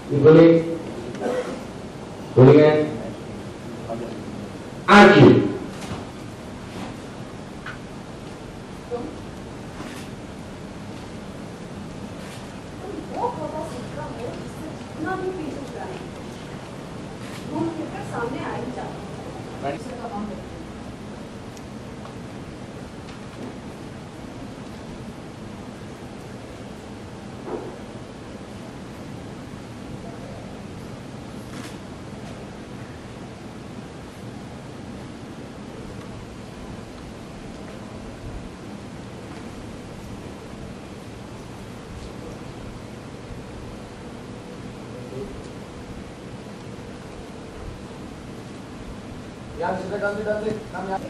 Keep rolling. Roll again. Action. Yeah, done it. Come here.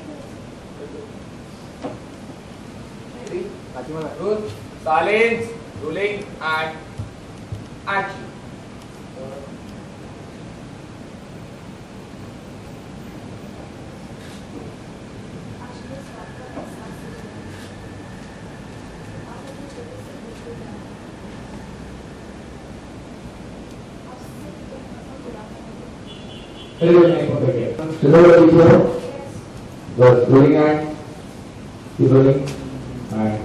Ready? Roll. Silence. Rolling and action. Very good, nice one, okay. So now what is your? Was rolling and keep rolling and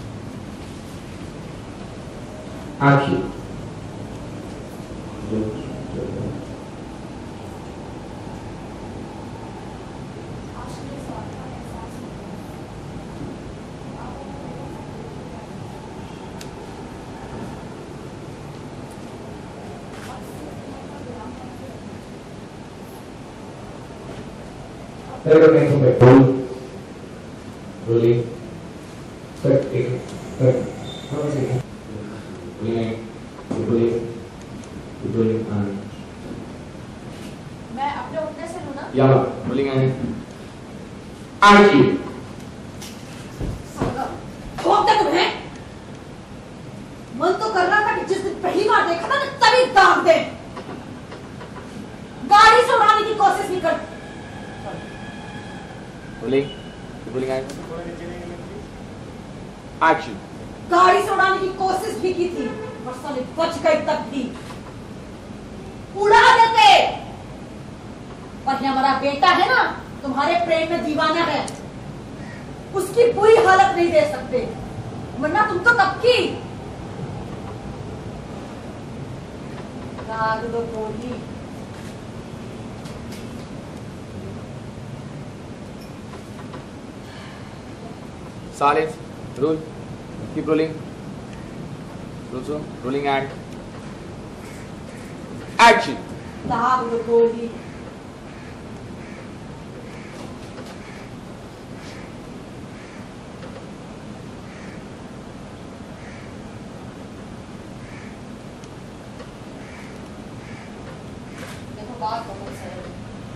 action. Very good, nice one, okay. Roll. Rolling. Cut, take, cut. How much is it? Rolling, keep rolling and मैं अपने उठने से लूँ ना? yeah, rolling and action. ठोक दे तुम्हें। मन तो कर रहा था कि जिस दिन पहली बार देखा था ना तभी दाग दे। गाड़ी से उड़ाने की कोशिश नहीं कर। Rolling and action. गाड़ी से उड़ाने की कोशिश भी की थी, पर साले बच गए तब भी। उड़ा देते। पर ये हमारा बेटा है ना, तुम्हारे प्रेम में दीवाना है। उसकी बुरी हालत नहीं दे सकते, वरना तुम तो तब की। राग दो गोली। Silence. Roll. Keep rolling. Rolling and action. राग दो गोली। देखो बात बहुत सरल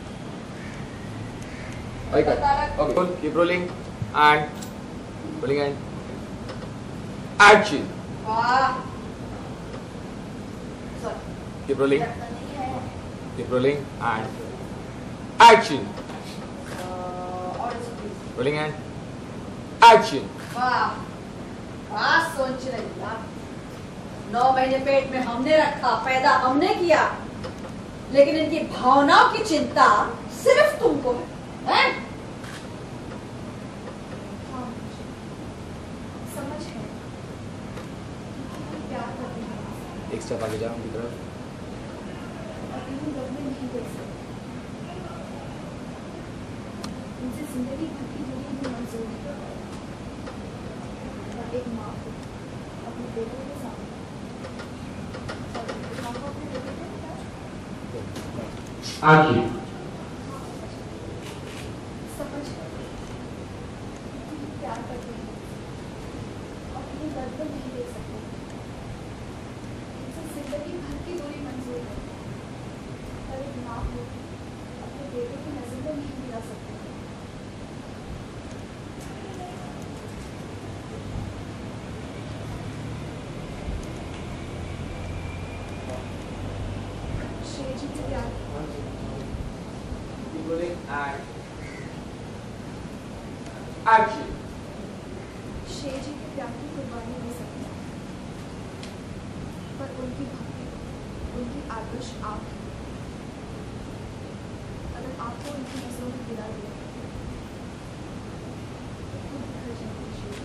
है। Okay. Roll. Keep rolling and rolling and action. वाह। Sorry. Keep rolling. लगता नहीं है। Keep rolling and action. और इसको please। Rolling and action. वाह। वाह सोच रही यार। 9 महीने पेट में हमने रखा, पैदा हमने किया, लेकिन इनकी भावनाओं की चिंता सिर्फ तुमको है, हैं? समझ है प्यार करते हैं एक स्टेप आगे जाओ उनकी तरफ. और इन्हें घर में नहीं देख सकते. उनसे जिंदगी भर की दूरी भी मंजूर है. और एक माँ को अपने बेटों के सामने और एक माँ को अपने बेटे के साथ आखिर समझ है प्यार करते हैं और इन्हें घर पर नहीं देख सकते. उनसे जिंदगी भर की दूरी मंजूर है. पर एक माँ को अपने बेटे की नजर में नहीं मिला सकते. शेर जी से प्यार Keep rolling and action. शेर जी के प्यार की कुर्बानी दे सकते हैं. पर उनकी भक्ति उनकी आदर्श आप हैं। अगर आपको उनकी नजरों में गिरा दिया तो खुद घर जाना चाहिए।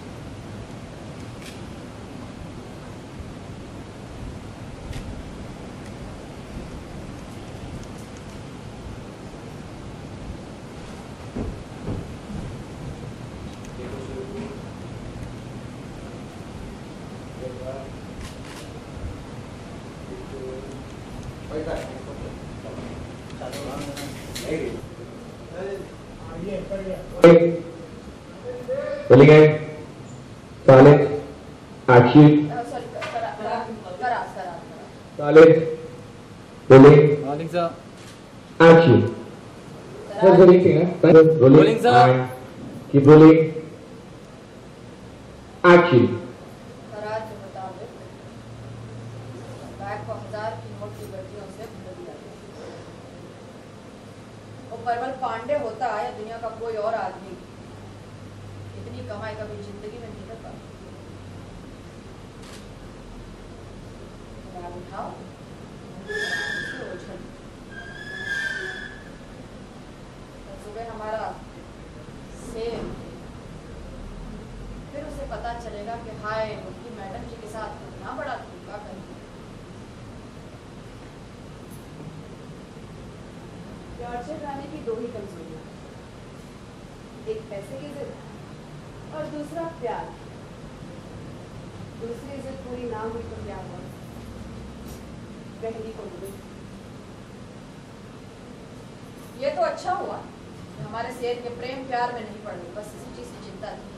Rolling Khalid, Action, सॉरी करा Khalid, rolling, Rolling, sir. action. That's the thing, huh? Rolling, sir. And keep rolling. Action. करार के मुताबिक बैग को 1000 की नोट की गड्डियों से भर दिया गया। वो परवल पांडे होता या दुनिया का कोई और आदमी इतनी कमाई कभी जिंदगी में नहीं कर पाता। बैग उठाओ, उसको उछल। कल सुबह हमारा सेब, फिर उसे पता चलेगा कि हाय उनकी मैडम जी के साथ कितना बड़ा धोखा कर दिया। जॉर्जेट रानी की दो ही कमजोरियां, एक पैसे की जिद और दूसरा प्यार। दूसरी जिद पूरी ना हुई तो क्या हुआ, पहली को मिली। ये तो अच्छा हुआ कि हमारे सेठ के प्रेम प्यार में नहीं पड़ गई, बस इसी चीज की चिंता थी।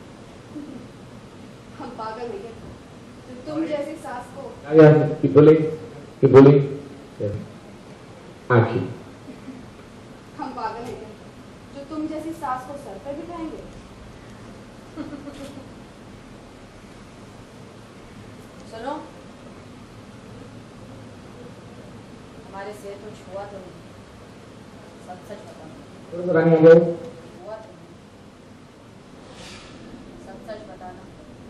हम पागल नहीं हैं तो तुम जैसी सास को। Yeah, keep rolling. Keep rolling. Yeah. Action. हम पागल नहीं हैं जो तुम जैसी सास को सर पर बिठाएंगे। सुनो, हमारे सेठ को छुआ तो नहीं, सच सच बताना। थोड़ा सा रानी आ जाओ। हुआ तो नहीं, सच सच बताना।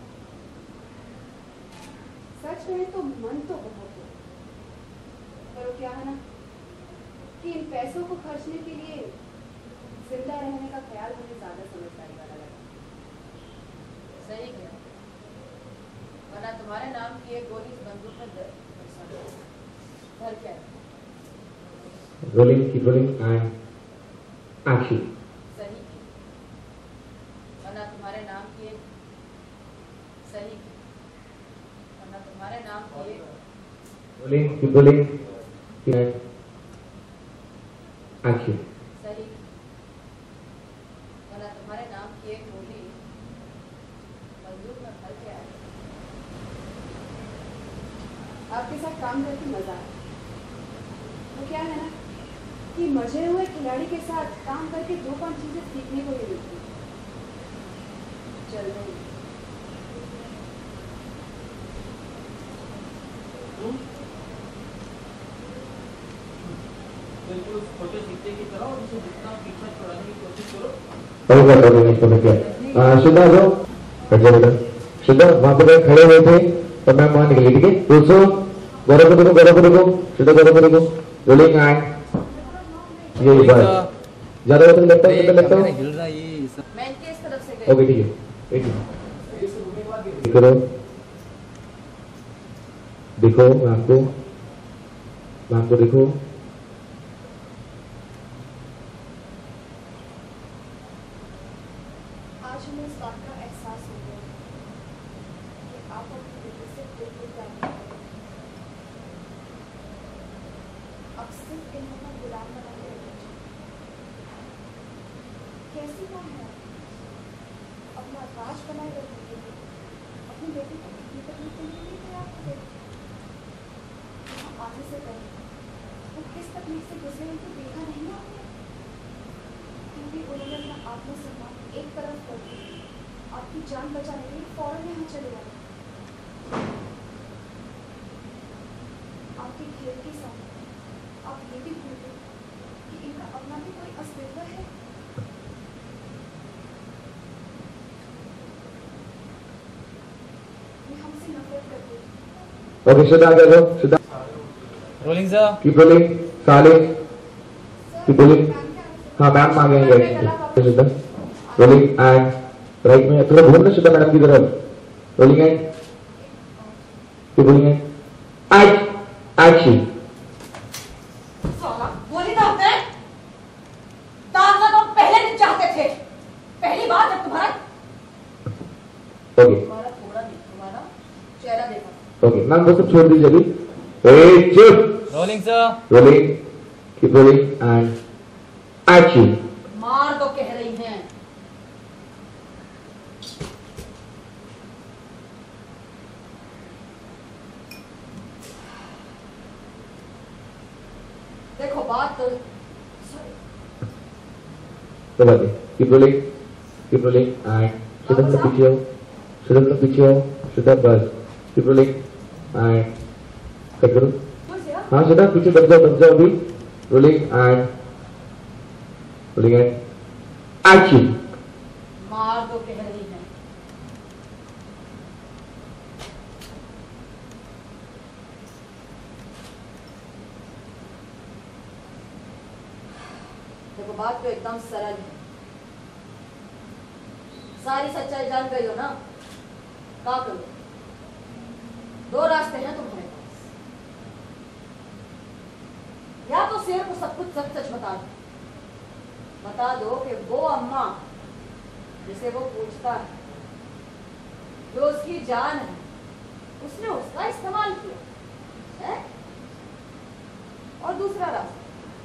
सच कहे तो मन तो बहुत है, पर वो क्या है ना कि इन पैसों को खर्चने के लिए जिंदा रहने का ख्याल मुझे ज्यादा समझदारी वाला लगा। सही किया, वरना तुम्हारे नाम की एक गोली इस बंदूक में भर के आए। Rolling, keep rolling, and action. सही की, वरना तुम्हारे नाम की एक सही की, वरना तुम्हारे नाम की एक Rolling, keep rolling, and action. सही की, वरना तुम्हारे नाम की एक गोली बंदूक में भर के आए। आपके साथ काम करके मजा आया। वो क्या है ना कि मजे हुए खिलाड़ी के साथ काम करके 2-5 चीजें सीखने को ही मिलती। चल रही बिल्कुल छोटे सिक्के की तरह और उसे जितना पीछा छुड़ाने की कोशिश करो। शुद्धा दो, हट जाओ बेटा। शुद्धा वहां पे खड़े हुए थे और मैम वहां निकली, ठीक है? दोस्तों गौरव को देखो, शुद्धा गौरव को देखो। रोलिंग एंड ये बस ज्यादा वजन लगता है, कितना लगता है? हिल रहा है ये सब। मैं इनके इस तरफ से गई। ओके ठीक है, ठीक करो, देखो मैम को देखो। आज हमें इस बात का एहसास हो गया कि आप अपनी बेटी से बिल्कुल प्यार नहीं करते। अब सिर्फ इन्हें अपना गुलाम बना के रखें। कैसी माँ है अपना राज बनाए रखने के लिए अपनी बेटी को कितनी तकलीफ देने के लिए तैयार हो गई। यहाँ आने से पहले वो किस तकलीफ से गुजरे उनको देखा नहीं आपने, क्योंकि उन्होंने अपना आत्मसम्मान एक तरफ कर दिया, आपकी जान बचाने के लिए फौरन यहाँ चले गए। आपके खेल के साथ आप ये भी भूल गए कि इनका अपना भी कोई अस्तित्व है। ये हमसे नफरत करते हैं। ओके शुद्धा आ गया, Shuddha rolling sir. Keep rolling. साले कीप रोलिंग। हाँ मैम आ गए हैं। रोलिंग एंड राइट में थोड़ा घूमना शुद्धा मैडम की तरफ। Rolling and keep rolling and action. साला बोली ना होते दागना तो पहले दिन चाहते थे। पहली बार जब तुम्हारा ओके थोड़ा नहीं तुम्हारा चेहरा देखा। ओके मैम वो सब छोड़ दीजिए अभी। ए चुप। Rolling sir. Rolling keep rolling and action. मार दो कह रही हैं। देखो बात तो बात है। कीप रोलिंग एंड शुद्धा अपने पीछे आओ। शुद्धा अपने पीछे आओ। शुद्धा बस कीप रोलिंग एंड कट करो। हाँ शुद्धा पीछे दब जाओ अभी। Rolling and action. मार दो कह रही हैं। देखो बात तो एकदम सरल है। सारी सच्चाई जान गई हो ना? क्या करो? दो रास्ते हैं तुम्हारे पास। या तो शेर को सब कुछ सच सच बता दो कि वो अम्मा जिसे वो पूछता है, जो उसकी जान है, उसने उसका इस्तेमाल किया है। और दूसरा रास्ता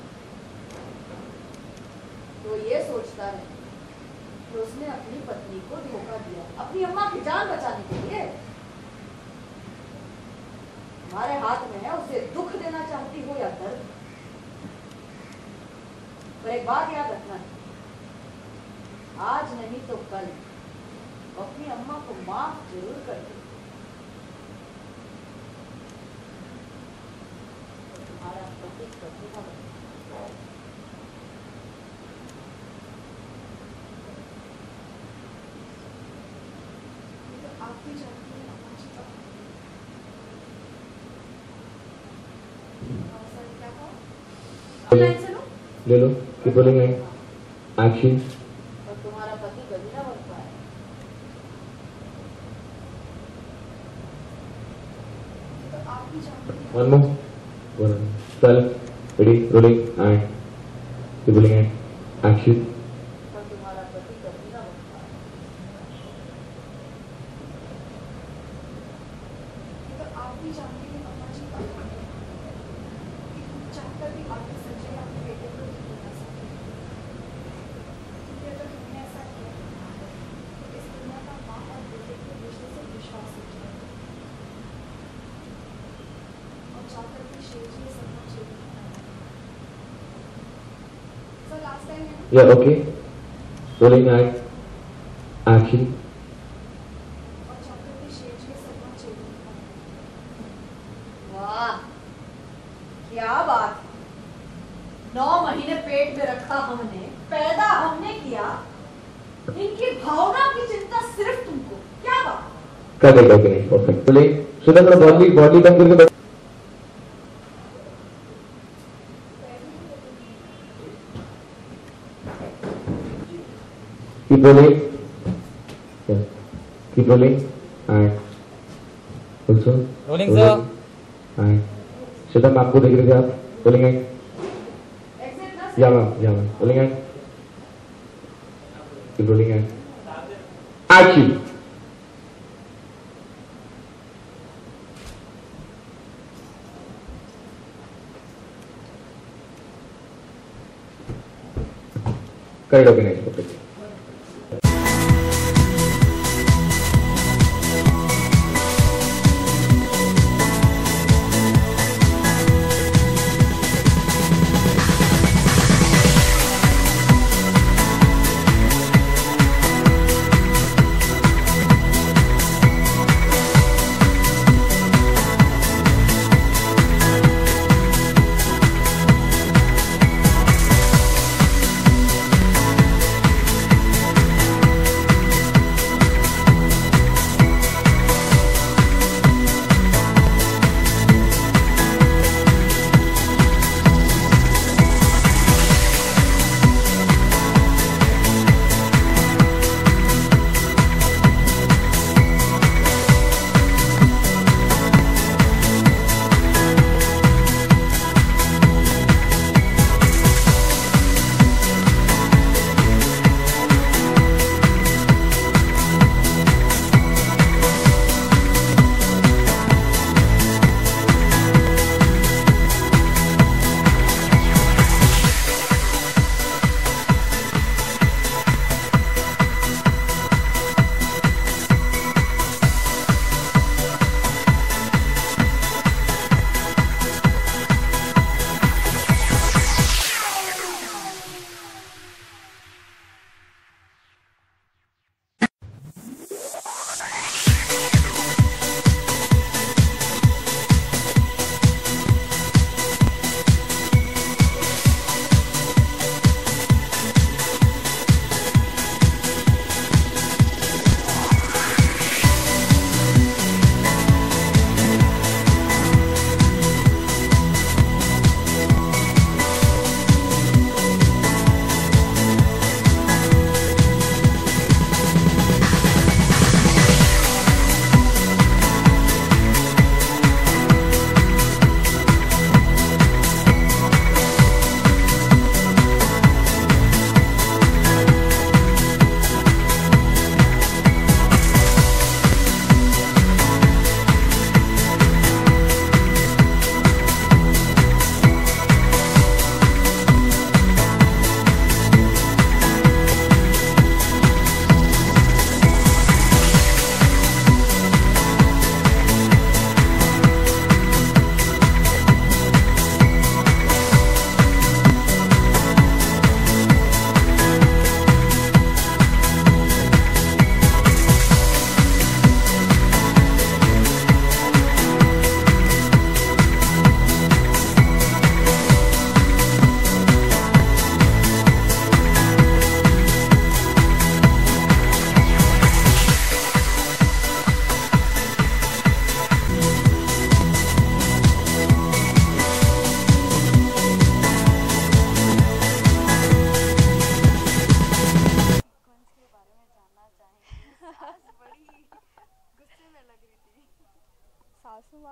तो ये सोचता है कि उसने अपनी पत्नी को धोखा दिया अपनी अम्मा की जान बचाने के लिए। हमारे हाथ में है, उसे दुख देना चाहती हो या दर्द। पर एक बात याद रखना है, आज नहीं तो कल अपनी अम्मा को माफ जरूर कर दे। तुम्हारा पति कभी ना बने। तो आप भी जानते हैं अम्मा जी का सर क्या कहा? लाइन से लो। ले लो। Keep rolling and action. और तुम्हारा पति कभी ना बन पाए। तो आप भी जानते हैं वन मोर। चल ready rolling and keep rolling and action. और तुम्हारा पति कभी ना बन पाए। तो आप भी जानते हैं अम्मा जी का चाहकर भी आपकी सच्चाई अपने बेटे को नहीं बता सकते। क्योंकि अगर हमने ऐसा किया तो इस दुनिया का माँ और बेटे के रिश्ते से विश्वास उठ जाएगा और चाहकर भी शेर जी ये सपना चाहिए। सर लास्ट टाइम है ना? या ओके रोलिंग एंड एक्शन। और चाहकर भी शेर जी ये सपना चाहिए। वाह क्या बात है। 9 महीने पेट में रखा हमने, पैदा हमने किया, इनकी भावना की चिंता सिर्फ तुमको। क्या बात। कर देगा कि नहीं? परफेक्ट। रोलिंग शुद्धा अपना बॉडी कम करके बैठ। Keep rolling. Keep rolling and also rolling sir. And Shuddha ma'am को देख रहे थे आप। रोलिंग एंड एग्जिट ना या ma'am rolling and keep rolling and action. Correct okay नहीं परफेक्ट।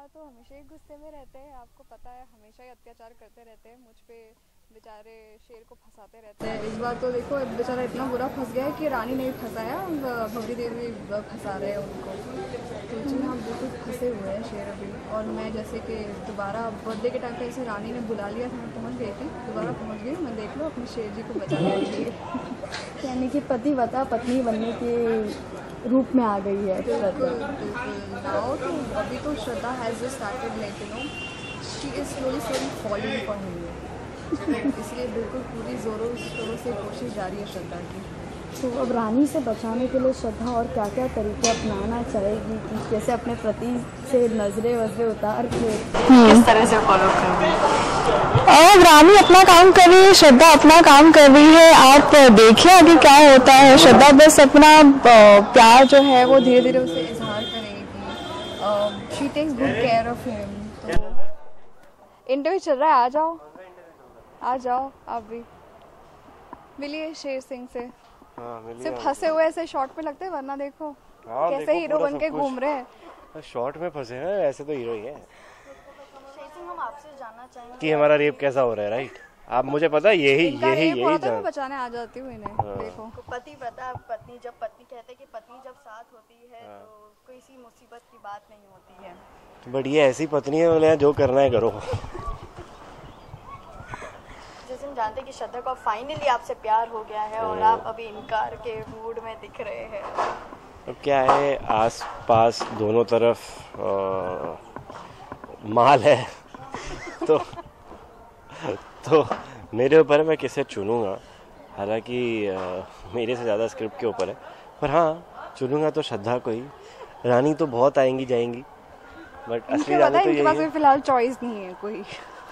पापा तो हमेशा ही गुस्से में रहते हैं, आपको पता है, हमेशा ही अत्याचार करते रहते हैं मुझ पे, बेचारे शेर को फंसाते रहते हैं। इस बार तो देखो बेचारा इतना बुरा फंस गया है कि रानी ने फंसाया, भवरी देवी फंसा रहे हैं उनको, तो इसमें हम बिल्कुल फंसे हुए हैं शेर अभी। और मैं जैसे कि दोबारा बर्थडे के टाइम पे ऐसे रानी ने बुला लिया था, मैं पहुँच गई थी, दोबारा पहुँच गई, मैं देख लो अपने शेर जी को बचाने के लिए। यानी कि पतिव्रता पत्नी बनने के रूप में आ गई है श्रद्धा। नाउ तो अभी तो Shraddha has just started, like you know she is slowly following for him, इसलिए बिल्कुल पूरी ज़ोरों शोरों से कोशिश जारी है श्रद्धा की। तो अब रानी से बचाने के लिए श्रद्धा और क्या क्या तरीके अपनाना चाहेगी, कि जैसे अपने पति से नजरें वजरें उतार के किस तरह से फॉलो करें? और रानी अपना काम कर रही है, श्रद्धा अपना काम कर रही है, आप देखिए आगे क्या होता है। श्रद्धा बस अपना प्यार जो है वो धीरे धीरे उसे इजहार करेगी, she takes good care of him. तो इंटरव्यू चल रहा है, आ जाओ आप भी मिलिए शेर सिंह से। सिर्फ हंसे हुए ऐसे शॉर्ट में लगते हैं, वरना देखो कैसे हीरो बन के घूम रहे हैं। शॉर्ट में फंसे हैं, ऐसे तो हीरो ही है। हम आपसे जानना चाहेंगे कि हमारा रेप कैसा हो रहा है, राइट? आप मुझे पता है यही मैं बचाने आ जाती हूँ इन्हें। देखो पति बता पत्नी, जब पत्नी कहते हैं कि पत्नी जब साथ होती है तो किसी मुसीबत की बात नहीं होती है। बट ये ऐसी पत्नी है, बोले जो करना है करो। जैसे हम जानते हैं कि श्रद्धा को फाइनली आपसे प्यार हो गया है और आप अभी इनकार के मूड में दिख रहे हैं। अब क्या है, आस पास दोनों तरफ माल है तो मेरे ऊपर है, मैं किसे चुनूंगा। हालांकि मेरे से ज़्यादा स्क्रिप्ट के ऊपर है, पर हाँ चुनूंगा तो श्रद्धा को ही। रानी तो बहुत आएंगी जाएंगी, बट असली रानी तो इनके पास भी फिलहाल चॉइस नहीं है कोई,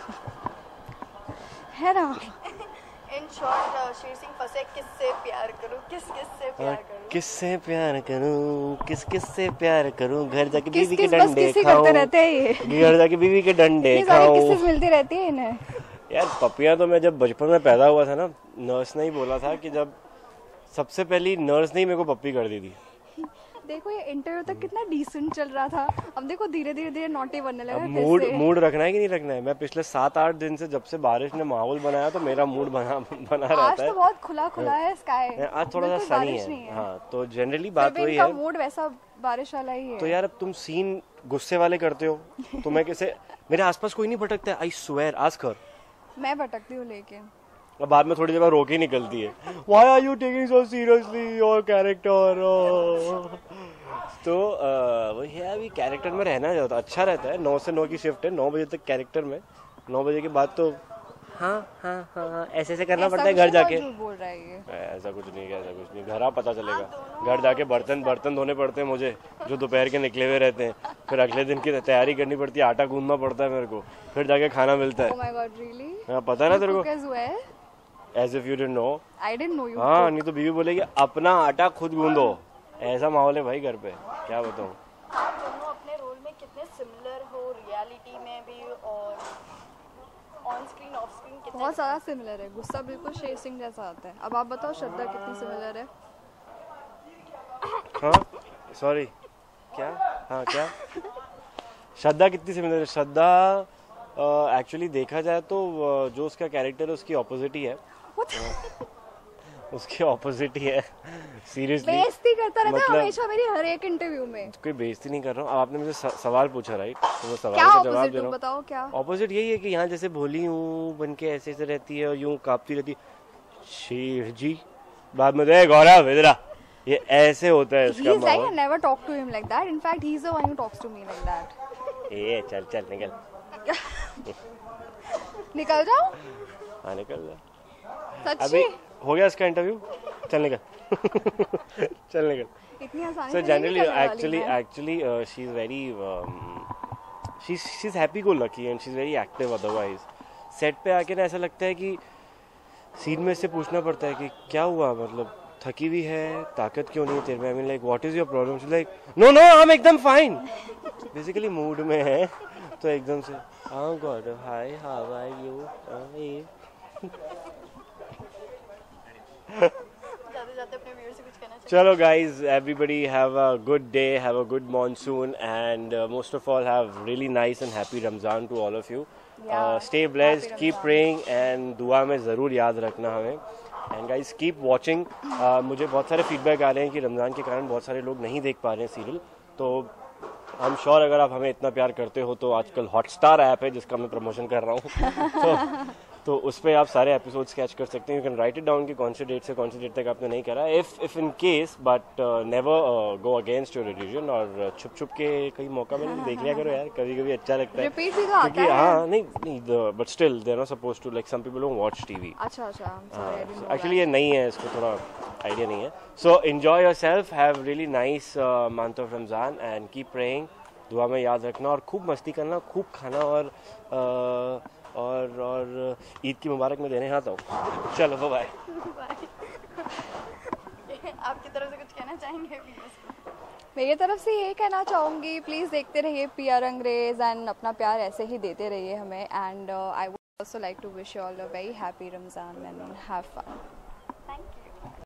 है ना। इन शॉर्ट शेर सिंह फंसे, किससे प्यार करूं, किससे प्यार करूं, किससे प्यार करूं, किससे प्यार करूं, घर जाके किस बीवी के किस बस डंडे किसी खाऊं, करते रहते हैं ये, घर जाके बीवी के डंडे ये सारी खाऊं। किस्सें मिलती रहती है इन्हें। यार पपियां तो मैं जब बचपन में पैदा हुआ था ना, नर्स ने ही बोला था कि जब सबसे पहली नर्स ने ही मेरे को पप्पी कर दी थी। देखो ये इंटरव्यू तक कितना डिसेंट चल रहा था, अब देखो धीरे धीरे नॉटी बनने लगा। मूड रखना है कि नहीं रखना है। मैं पिछले 7-8 दिन से, जब से बारिश ने माहौल बनाया, तो मेरा मूड बना रहता आज तो बहुत खुला है स्काई, आज थोड़ा सा सनी है। हाँ, तो जनरली बात वही है, मूड वैसा बारिश वाला ही है। तो यार अब तुम सीन गुस्से वाले करते हो तो मैं कैसे, मेरे आसपास कोई नहीं भटकता है, आई स्वेयर, आज कर मैं भटकती हूँ, लेकिन अब बाद में थोड़ी देर बाद रोक ही निकलती है, why are you taking so seriously your character. तो वही है, अभी कैरेक्टर में रहना ज़्यादा अच्छा रहता है। 9 से 9 की शिफ्ट है, 9 बजे तक कैरेक्टर में, 9 बजे के बाद तो हाँ ऐसे करना पड़ता है घर जाके। बोल रहा है ये, ऐसा कुछ नहीं, घर आ पता चलेगा। घर जाके बर्तन धोने पड़ते हैं मुझे, जो दोपहर के निकले हुए रहते हैं, फिर अगले दिन की तैयारी करनी पड़ती है, आटा गूंदना पड़ता है मेरे को, फिर जाके खाना मिलता है। Oh my God, really? हाँ, पता है ना तेरे को, as if you didn't know। I didn't know you। हाँ, नहीं तो बीवी बोलेगी अपना आटा खुद गूंदो, ऐसा माहौल है भाई घर पे, क्या बताऊँ। आप दोनों अपने रोल में कितने सिमिलर हो, रियलिटी में भी और ऑन स्क्रीन ऑफ स्क्रीन कितने? बहुत ज़्यादा सिमिलर है, गुस्सा बिल्कुल शेर सिंह जैसा आता है। अब आप बताओ श्रद्धा कितनी सिमिलर है? हाँ सॉरी क्या श्रद्धा कितनी सिमिलर है? श्रद्धा एक्चुअली देखा जाए तो जो उसका कैरेक्टर है उसकी ऑपोजिट ही है। उसके ऑपोजिट ही है, सीरियसली। बेइज्जती करता रहता है हमेशा मेरी हर एक इंटरव्यू में। कोई बेइज्जती नहीं कर रहा हूँ। आपने मुझे सवाल पूछा, राइट? तो वो सवाल क्या का जवाब दे रहा हूँ। बताओ क्या ऑपोजिट यही है कि यहाँ जैसे भोली हूँ बन के ऐसे रहती है और यूँ कांपती रहती है, शेर जी बाद में दे गौरव इधर, ये ऐसे होता है इसका माहौल। I never talk to him like that. In fact, he's the one who talks to me like that. ए चल निकल। निकल जाओ। हाँ निकल जा। सच्ची? अभी हो गया इसका इंटरव्यू, चल निकल। चल निकल। इतनी आसानी So generally, actually, she's very, she's happy go lucky and she's very active otherwise. Set पे आके ना ऐसा लगता है कि सीन में से पूछना पड़ता है कि क्या हुआ, मतलब थकी हुई है, ताकत क्यों नहीं है तेरे में? I mean like what is your problem? She's like no I'm एकदम fine. Basically मूड में है तो एकदम से oh God hi how are you? जाते जाते हैं अपने व्यूअर्स से, कुछ कहना चाहिए? चलो guys, everybody have a good day, have a good monsoon, and most of all have really nice and happy Ramzan to all of you. Stay blessed, keep praying, and दुआ में ज़रूर याद रखना हमें. And guys, keep watching. मुझे बहुत सारे feedback आ रहे हैं कि रमज़ान के कारण बहुत सारे लोग नहीं देख पा रहे हैं सीरियल. तो आई एम श्योर अगर आप हमें इतना प्यार करते हो तो आजकल हॉटस्टार ऐप है जिसका मैं प्रमोशन कर रहा हूँ. तो उस पर आप सारे एपिसोड्स कैच कर सकते हैं. You can write it down कि कौन से डेट से कौन से डेट तक आपने नहीं करा. If in case but never go against your religion. और छुप छुप के कहीं मौका मिले तो देख लिया करो यार, कभी कभी अच्छा लगता है. रिपीट भी तो आता क्योंकि है. हाँ नहीं but still they are not supposed to, like some people don't watch TV. अच्छा एक्चुअली ये नहीं है, इसको थोड़ा आइडिया नहीं है. So enjoy yourself, have really nice month of Ramzan and keep praying. दुआ में याद रखना और खूब मस्ती करना, खूब खाना और ईद की मुबारक मैं देने आता हूँ. चलो बाय. आपकी तरफ से कुछ कहना चाहेंगे? मेरी तरफ से ये कहना चाहूँगी, प्लीज़ देखते रहिए PR अंग्रेज़ एंड अपना प्यार ऐसे ही देते रहिए हमें. And I would also like to wish you all a very happy Ramzan and have fun.